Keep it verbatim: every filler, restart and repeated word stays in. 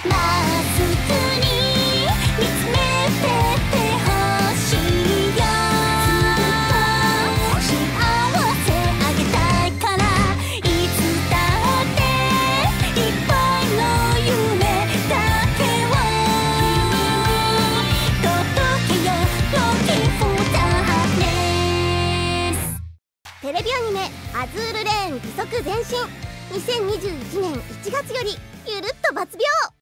まっすぐに見つめててほしいよ。幸せあげたいからいつだっていっぱいの夢だけを届けよ Looking for darkness。 テレビアニメ「アズールレーン義足前進」にせんにじゅういちねんいちがつよりゆるっと抜病。